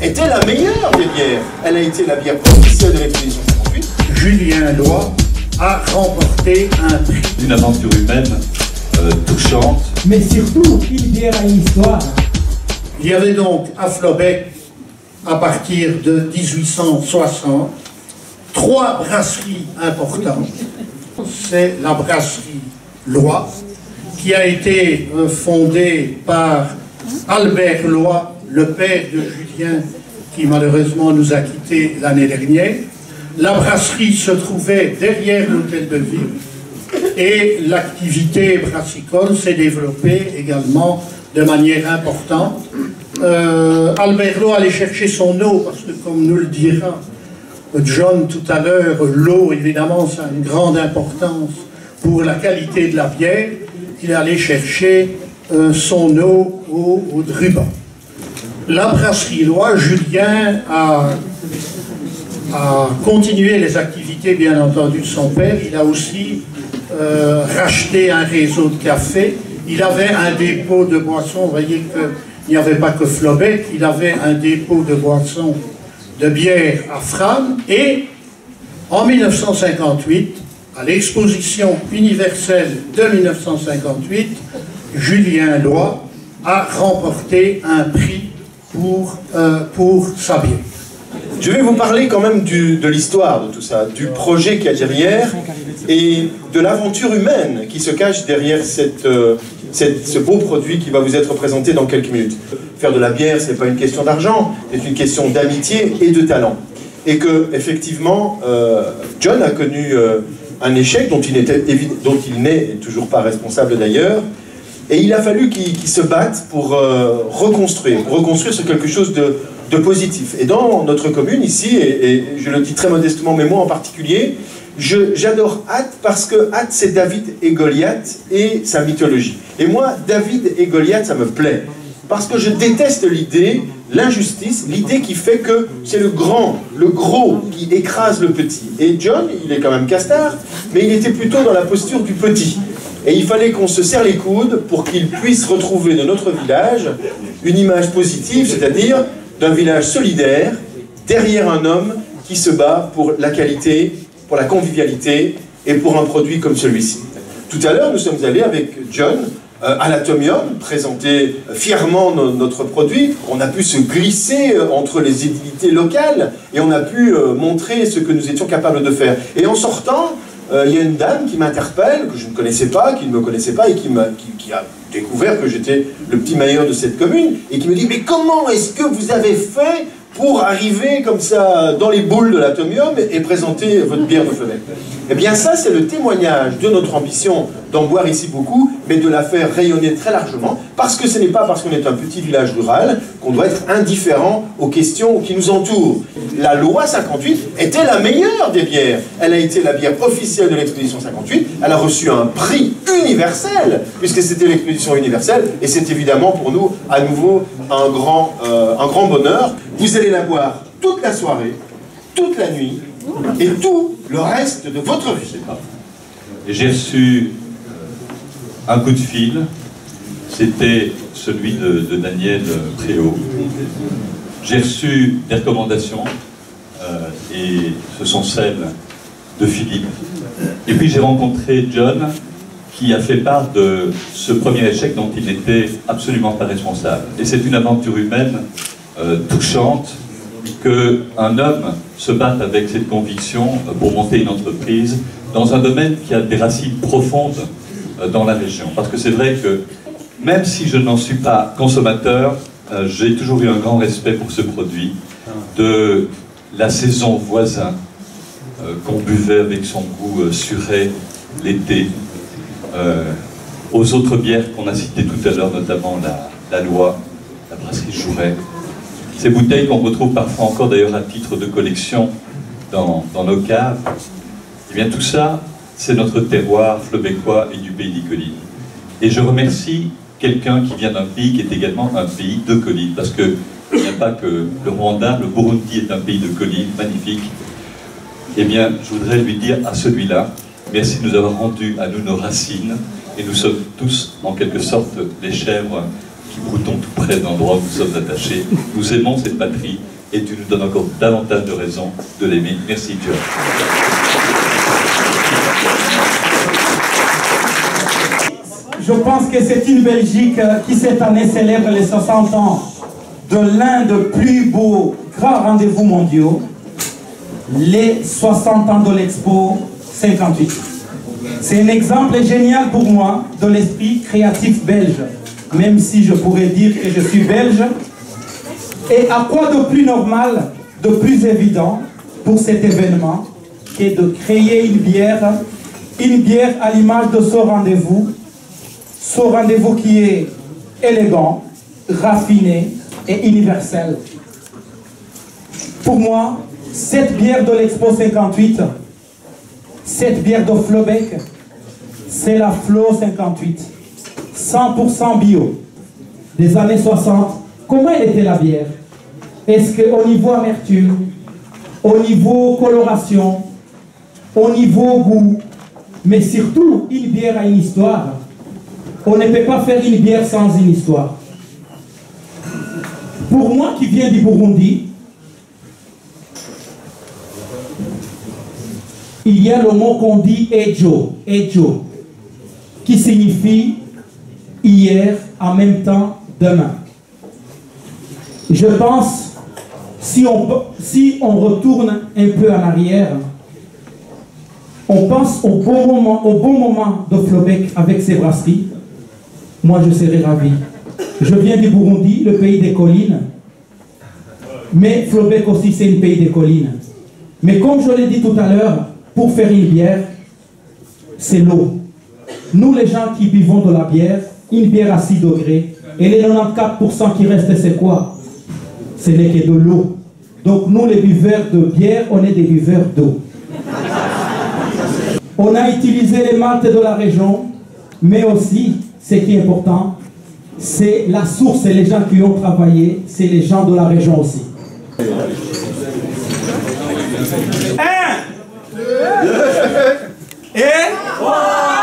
était la meilleure des bières. Elle a été la bière officielle de l'expédition 58. Julien Loy a remporté un prix. Une aventure humaine touchante. Mais surtout, une bière à une histoire. Il y avait donc à Flobec, à partir de 1860, 3 brasseries importantes. C'est la brasserie Loy, qui a été fondée par Albert Loy, le père de Julien, qui malheureusement nous a quittés l'année dernière. La brasserie se trouvait derrière l'hôtel de ville et l'activité brassicole s'est développée également de manière importante. Albert Loy allait chercher son eau, parce que comme nous le dira John tout à l'heure, l'eau évidemment ça a une grande importance pour la qualité de la bière. Il allait chercher son eau au Druban. La brasserie Loy, Julien a continué les activités bien entendu de son père. Il a aussi racheté un réseau de café. Il avait un dépôt de boissons. Vous voyez qu'il n'y avait pas que Flobec, il avait un dépôt de boissons de bière à Frasnes. Et en 1958, à l'exposition universelle de 1958, Julien Loy a remporté un prix pour sa bière. Je vais vous parler quand même de l'histoire de tout ça, du projet qu'il y a derrière et de l'aventure humaine qui se cache derrière ce beau produit qui va vous être présenté dans quelques minutes. Faire de la bière, ce n'est pas une question d'argent, c'est une question d'amitié et de talent. Et que, effectivement, John a connu un échec dont il n'est toujours pas responsable d'ailleurs, et il a fallu qu'il se batte pour reconstruire sur quelque chose de positif. Et dans notre commune ici, et je le dis très modestement, mais moi en particulier, j'adore Ath parce que Ath c'est David et Goliath et sa mythologie. Et moi, David et Goliath, ça me plaît. Parce que je déteste l'idée, l'injustice, l'idée qui fait que c'est le gros qui écrase le petit. Et John, il est quand même castard, mais il était plutôt dans la posture du petit. Et il fallait qu'on se serre les coudes pour qu'il puisse retrouver de notre village une image positive, c'est-à-dire d'un village solidaire, derrière un homme qui se bat pour la qualité, pour la convivialité et pour un produit comme celui-ci. Tout à l'heure, nous sommes allés avec John à l'Atomium, présenter fièrement notre produit. On a pu se glisser entre les édilités locales et on a pu montrer ce que nous étions capables de faire. Et en sortant, il y a une dame qui m'interpelle, que je ne connaissais pas, qui ne me connaissait pas et qui a découvert que j'étais le petit maillot de cette commune et qui me dit « Mais comment est-ce que vous avez fait pour arriver comme ça dans les boules de l'Atomium et présenter votre bière de Flobec ?» Eh bien ça, c'est le témoignage de notre ambition d'en boire ici beaucoup, mais de la faire rayonner très largement, parce que ce n'est pas parce qu'on est un petit village rural qu'on doit être indifférent aux questions qui nous entourent. La loi 58 était la meilleure des bières. Elle a été la bière officielle de l'expédition 58. Elle a reçu un prix universel, puisque c'était l'expédition universelle, et c'est évidemment pour nous, à nouveau, un grand bonheur. Vous allez la boire toute la soirée, toute la nuit, et tout le reste de votre vie. Et j'ai reçu un coup de fil, c'était celui de Daniel Préau. J'ai reçu des recommandations, et ce sont celles de Philippe. Et puis j'ai rencontré John, qui a fait part de ce premier échec dont il n'était absolument pas responsable. Et c'est une aventure humaine touchante, qu'un homme se batte avec cette conviction pour monter une entreprise dans un domaine qui a des racines profondes dans la région. Parce que c'est vrai que même si je n'en suis pas consommateur, j'ai toujours eu un grand respect pour ce produit, de la saison voisin qu'on buvait avec son goût suret l'été, aux autres bières qu'on a citées tout à l'heure, notamment la Loy, la brasserie Jouret. Ces bouteilles qu'on retrouve parfois encore d'ailleurs à titre de collection dans nos caves, et bien tout ça, c'est notre terroir flobécois et du pays des collines. Et je remercie quelqu'un qui vient d'un pays qui est également un pays de collines, parce qu'il n'y a pas que le Rwanda, le Burundi est un pays de collines magnifique. Eh bien, je voudrais lui dire à celui-là, merci de nous avoir rendu à nous nos racines, et nous sommes tous, en quelque sorte, les chèvres qui broutons tout près de l'endroit où nous sommes attachés. Nous aimons cette patrie et tu nous donnes encore davantage de raisons de l'aimer. Merci Dieu. Je pense que c'est une Belgique qui cette année célèbre les 60 ans de l'un des plus beaux grands rendez-vous mondiaux, les 60 ans de l'Expo 58. C'est un exemple génial pour moi de l'esprit créatif belge, même si je pourrais dire que je suis belge. Et à quoi de plus normal, de plus évident pour cet événement que de créer une bière à l'image de ce rendez-vous qui est élégant, raffiné et universel. Pour moi, cette bière de l'Expo 58, cette bière de Flobeck, c'est la Flo 58, 100% bio, des années 60. Comment elle était la bière? Est-ce qu'au niveau amertume, au niveau coloration, au niveau goût, mais surtout, une bière a une histoire. On ne peut pas faire une bière sans une histoire. Pour moi qui viens du Burundi, il y a le mot qu'on dit ejo, qui signifie hier, en même temps, demain. Je pense, si on retourne un peu en arrière, on pense au bon moment de Flobeck avec ses brasseries, moi je serais ravi. Je viens du Burundi, le pays des collines, mais Flobeck aussi c'est un pays des collines. Mais comme je l'ai dit tout à l'heure, pour faire une bière, c'est l'eau. Nous les gens qui buvons de la bière, une bière à 6 degrés, et les 94% qui restent c'est quoi? Ce n'est que de l'eau. Donc nous les buveurs de bière, on est des buveurs d'eau. On a utilisé les maltes de la région, mais aussi, ce qui est important, c'est la source et les gens qui ont travaillé, c'est les gens de la région aussi. 1, 2, et 3.